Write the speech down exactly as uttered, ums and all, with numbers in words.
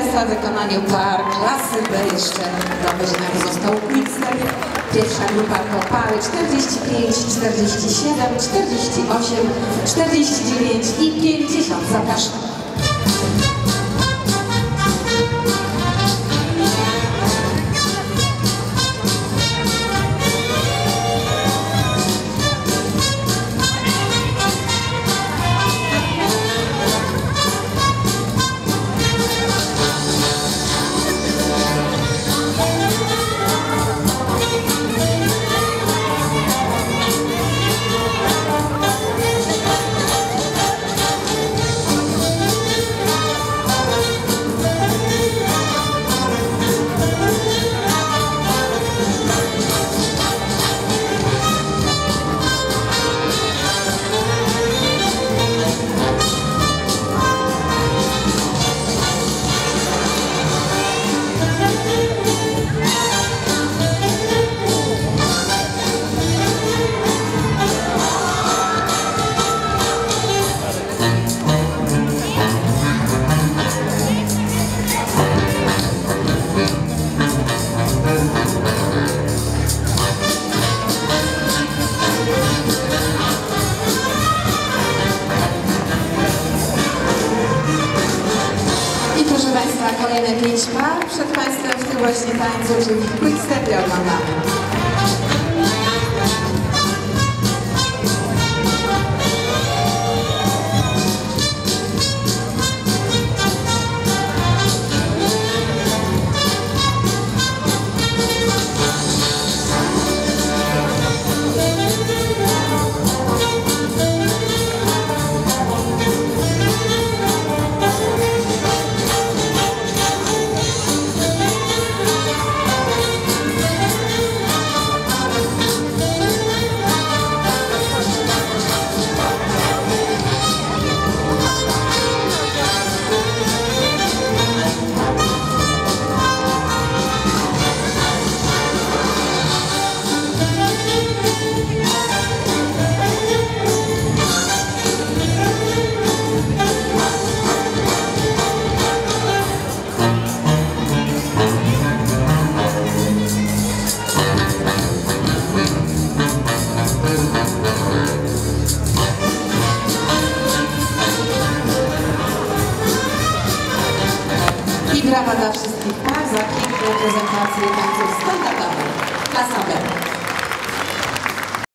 Państwa, w wykonaniu par klasy B jeszcze do godzinach został Quickstep. Pierwsza grupa to pary czterdzieści pięć, czterdzieści siedem, czterdzieści osiem, czterdzieści dziewięć i pięćdziesiąt. Zapraszam. Kolejne pięć par przed Państwem w tym właśnie tańcu, czyli w Quickstepie oglądamy. I brawa dla wszystkich par za piękną prezentację tańców standardowych. Klasa B.